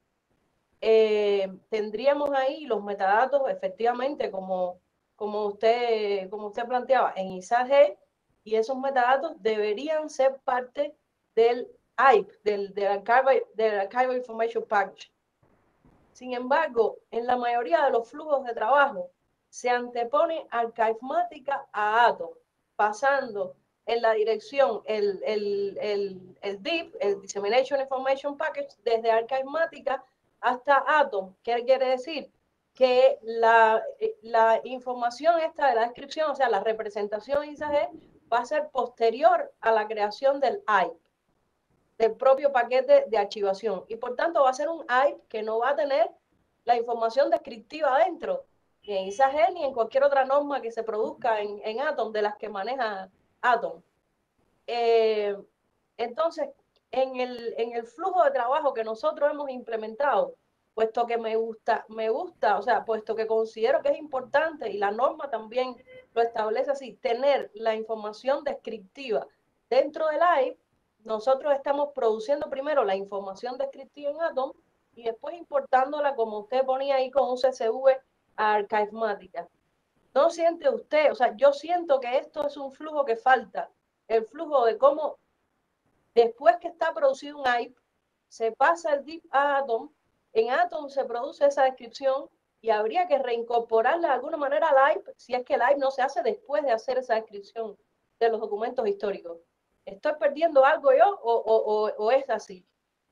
eh, tendríamos ahí los metadatos efectivamente como, como, usted, como usted planteaba en I S A G, y esos metadatos deberían ser parte del A I P, del, del, Archival, del Archival Information Package. Sin embargo, en la mayoría de los flujos de trabajo se antepone Archivemática a Atom, pasando en la dirección el, el, el, el D I P, el Dissemination Information Package, desde Archivemática hasta Atom. ¿Qué quiere decir? Que la, la información esta de la descripción, o sea, la representación I S A G, va a ser posterior a la creación del A I P, del propio paquete de archivación, y por tanto va a ser un A I P que no va a tener la información descriptiva dentro, ni en I S A G ni en cualquier otra norma que se produzca en, en Atom de las que maneja Atom. Eh, entonces, en el, en el flujo de trabajo que nosotros hemos implementado, puesto que me gusta, me gusta, o sea, puesto que considero que es importante, y la norma también lo establece así, tener la información descriptiva dentro del A I P, nosotros estamos produciendo primero la información descriptiva en Atom y después importándola, como usted ponía ahí, con un C S V a Archivemática. ¿No siente usted? O sea, yo siento que esto es un flujo que falta, el flujo de cómo después que está producido un A I P, se pasa el D I P a Atom, en Atom se produce esa descripción y habría que reincorporarla de alguna manera al A I P si es que el A I P no se hace después de hacer esa descripción de los documentos históricos. ¿Estoy perdiendo algo yo o, o, o, o es así?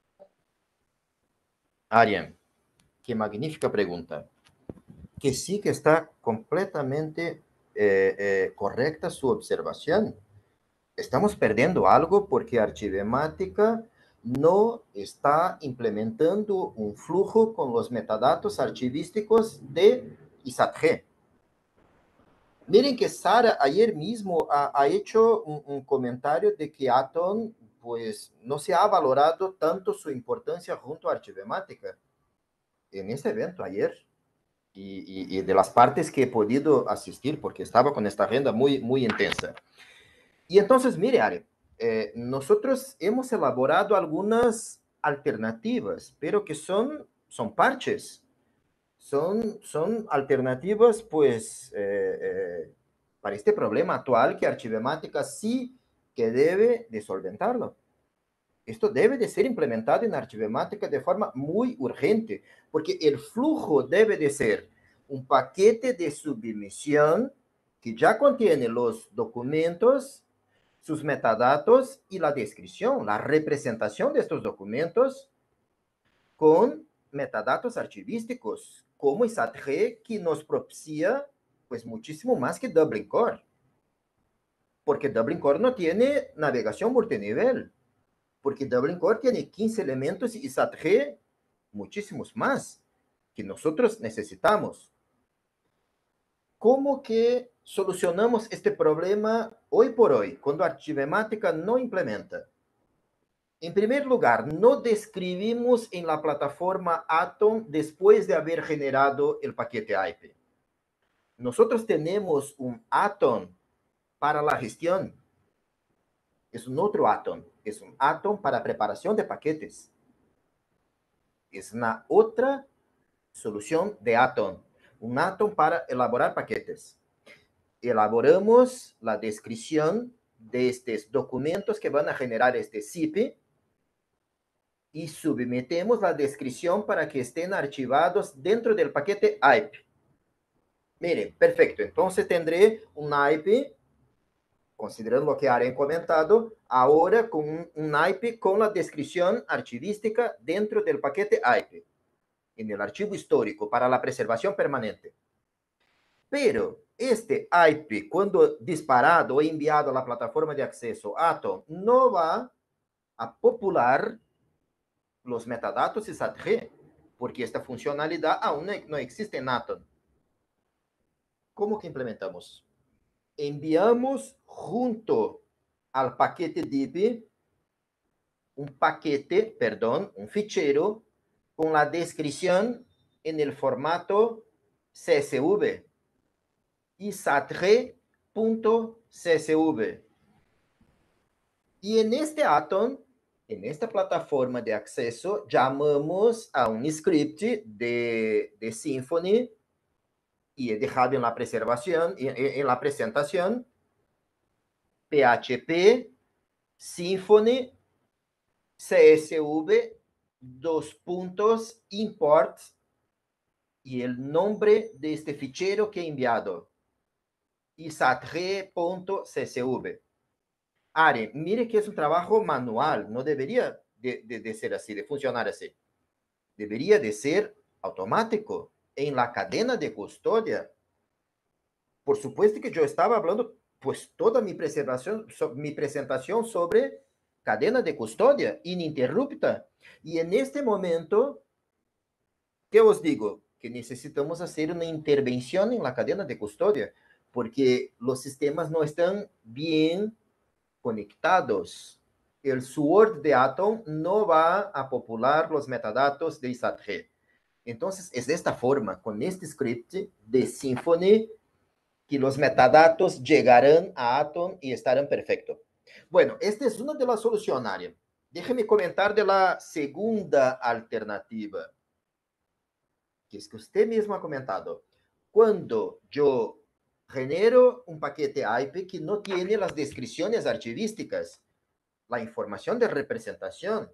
Arjen, qué magnífica pregunta. Que sí que está completamente eh, eh, correcta su observación. Estamos perdiendo algo porque Archivemática no está implementando un flujo con los metadatos archivísticos de I S A T G. Miren que Sara ayer mismo ha, ha hecho un, un comentario de que Atom, pues, no se ha valorado tanto su importancia junto a Archivemática en ese evento ayer. Y, y, y de las partes que he podido asistir, porque estaba con esta agenda muy, muy intensa. Y entonces, mire, Ari, eh, nosotros hemos elaborado algunas alternativas, pero que son, son parches. Son, son alternativas, pues, eh, eh, para este problema actual que Archivemática sí que debe de solventarlo. Esto debe de ser implementado en Archivemática de forma muy urgente, porque el flujo debe de ser un paquete de submisión que ya contiene los documentos, sus metadatos y la descripción, la representación de estos documentos con metadatos archivísticos, como I S A T G, que nos propicia pues muchísimo más que Dublin Core, porque Dublin Core no tiene navegación multinivel, porque Dublin Core tiene quince elementos y I S A T G muchísimos más que nosotros necesitamos. ¿Cómo que solucionamos este problema hoy por hoy, cuando Archivemática no implementa? En primer lugar, no describimos en la plataforma Atom después de haber generado el paquete I P. Nosotros tenemos un Atom para la gestión. Es un otro Atom. Es un Atom para preparación de paquetes. Es una otra solución de Atom. Un Atom para elaborar paquetes. Elaboramos la descripción de estos documentos que van a generar este C I P y submetemos la descripción para que estén archivados dentro del paquete I P. Miren, perfecto. Entonces tendré un I P, considerando lo que Aren comentado, ahora con un, un I P con la descripción archivística dentro del paquete I P, en el archivo histórico para la preservación permanente. Pero este I P, cuando disparado o enviado a la plataforma de acceso Atom, no va a popular los metadatos I S A T G, porque esta funcionalidad aún no existe en Atom. ¿Cómo que implementamos? Enviamos junto al paquete D I P un paquete, perdón, un fichero con la descripción en el formato C S V, I S A T G.csv. Y en este Atom, en esta plataforma de acceso, llamamos a un script de, de Symfony y he dejado en la preservación, en, en la presentación, P H P, Symfony, csv, dos puntos, import, y el nombre de este fichero que he enviado, isatg.csv. Are, mire que es un trabajo manual, no debería de, de, de ser así, de funcionar así. Debería de ser automático en la cadena de custodia. Por supuesto que yo estaba hablando pues toda mi presentación, so, mi presentación sobre cadena de custodia ininterrupta. Y en este momento, ¿qué os digo? Que necesitamos hacer una intervención en la cadena de custodia, porque los sistemas no están bien conectados. El Sword de Atom no va a popular los metadatos de I S A T G. Entonces, es de esta forma, con este script de Symfony, que los metadatos llegarán a Atom y estarán perfectos. Bueno, esta es una de las soluciones. Déjeme comentar de la segunda alternativa, que es que usted mismo ha comentado. Cuando yo genero un paquete I P que no tiene las descripciones archivísticas, la información de representación,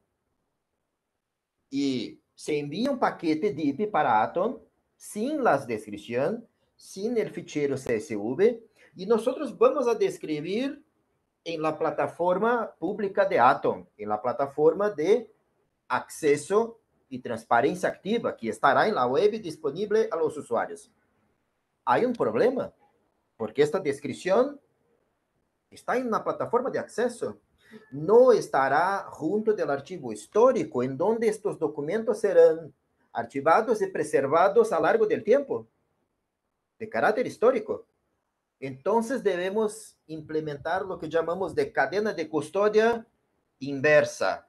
y se envía un paquete D I P para Atom sin las descripciones, sin el fichero C S V, y nosotros vamos a describir en la plataforma pública de Atom, en la plataforma de acceso y transparencia activa, que estará en la web disponible a los usuarios. Hay un problema, porque esta descripción está en una plataforma de acceso, no estará junto del archivo histórico, en donde estos documentos serán archivados y preservados a lo largo del tiempo, de carácter histórico. Entonces debemos implementar lo que llamamos de cadena de custodia inversa.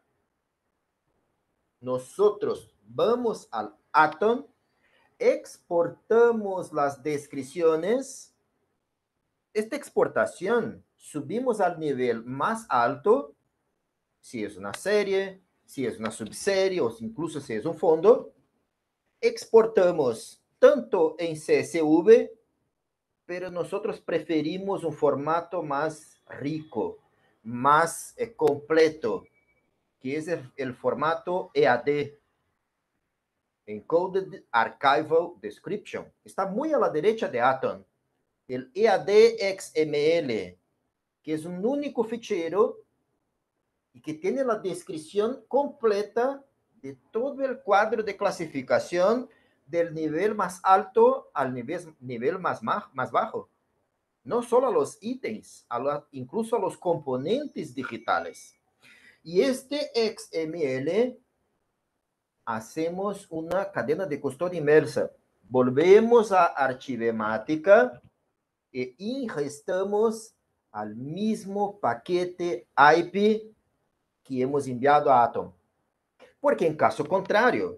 Nosotros vamos al Atom, exportamos las descripciones. Esta exportación subimos al nivel más alto, si es una serie, si es una subserie o incluso si es un fondo. Exportamos tanto en C S V, pero nosotros preferimos un formato más rico, más eh, completo, que es el, el formato E A D, Encoded Archival Description. Está muy a la derecha de Atom. El E A D X M L, que es un único fichero y que tiene la descripción completa de todo el cuadro de clasificación del nivel más alto al nivel, nivel más, más bajo. No solo a los ítems, a la, incluso a los componentes digitales. Y este X M L hacemos una cadena de custodia inversa. Volvemos a Archivemática e ingestamos al mismo paquete I P que hemos enviado a Atom. Porque en caso contrario,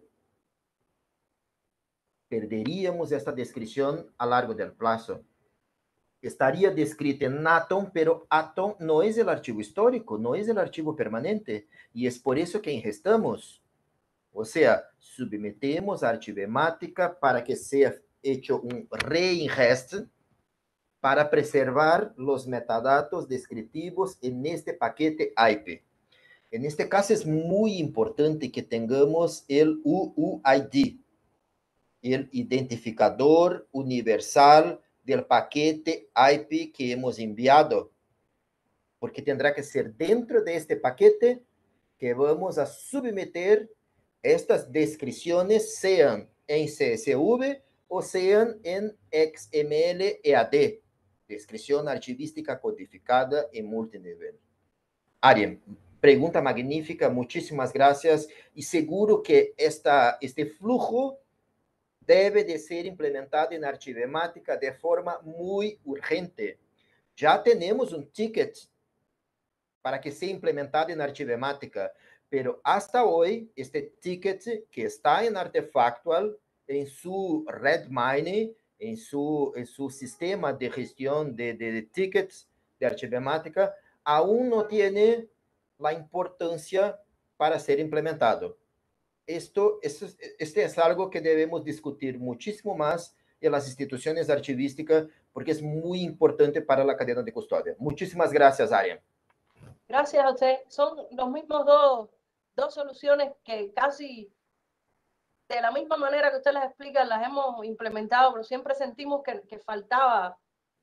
perderíamos esta descripción a largo del plazo. Estaría descrita en Atom, pero Atom no es el archivo histórico, no es el archivo permanente, y es por eso que ingestamos. O sea, submetemos a Archivemática para que sea hecho un reingest para preservar los metadatos descriptivos en este paquete I P. En este caso es muy importante que tengamos el U U I D, el identificador universal del paquete I P que hemos enviado, porque tendrá que ser dentro de este paquete que vamos a submeter estas descripciones, sean en C S V o sean en X M L E A D, descripción archivística codificada en multinivel. Ariel, pregunta magnífica, muchísimas gracias, y seguro que esta, este flujo debe de ser implementado en Archivemática de forma muy urgente. Ya tenemos un ticket para que sea implementado en Archivemática, pero hasta hoy este ticket que está en Artefactual, en su Redmine, en su, en su sistema de gestión de, de, de tickets de Archivemática, aún no tiene la importancia para ser implementado. Esto, esto, este es algo que debemos discutir muchísimo más en las instituciones archivísticas, porque es muy importante para la cadena de custodia. Muchísimas gracias, Ariel. Gracias a usted. Son los mismos dos, dos soluciones que casi de la misma manera que usted las explica, las hemos implementado, pero siempre sentimos que, que faltaba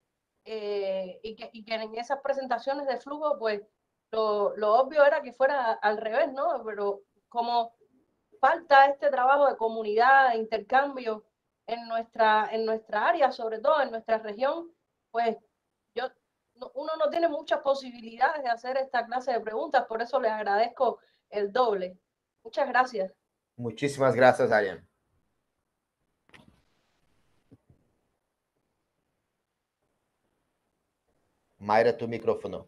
eh, y, que, y que en esas presentaciones de flujo, pues lo, lo obvio era que fuera al revés, ¿no? Pero como falta este trabajo de comunidad, de intercambio en nuestra, en nuestra área, sobre todo en nuestra región, pues yo, uno no tiene muchas posibilidades de hacer esta clase de preguntas, por eso les agradezco el doble. Muchas gracias. Muchísimas gracias, Ariel. Mayra, tu micrófono.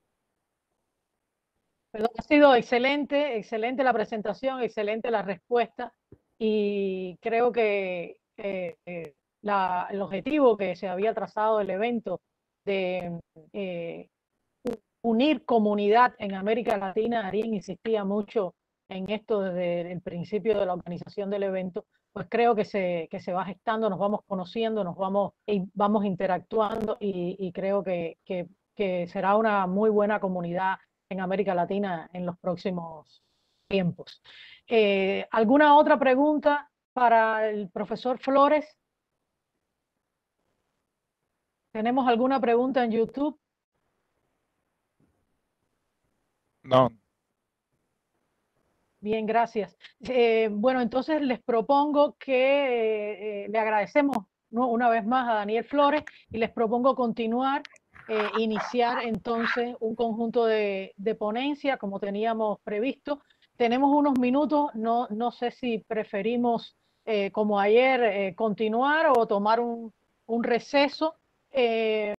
Perdón, ha sido excelente, excelente la presentación, excelente la respuesta, y creo que eh, eh, la, el objetivo que se había trazado del evento de eh, unir comunidad en América Latina, Ariel insistía mucho en esto desde el principio de la organización del evento, pues creo que se, que se va gestando, nos vamos conociendo, nos vamos, y vamos interactuando, y, y creo que, que, que será una muy buena comunidad en América Latina en los próximos tiempos. Eh, ¿alguna otra pregunta para el profesor Flores? ¿Tenemos alguna pregunta en YouTube? No. Bien, gracias. Eh, bueno, entonces les propongo que eh, le agradecemos, ¿no?, una vez más a Daniel Flores, y les propongo continuar, eh, iniciar entonces un conjunto de, de ponencia como teníamos previsto. Tenemos unos minutos, no, no sé si preferimos, eh, como ayer, eh, continuar o tomar un, un receso. Eh,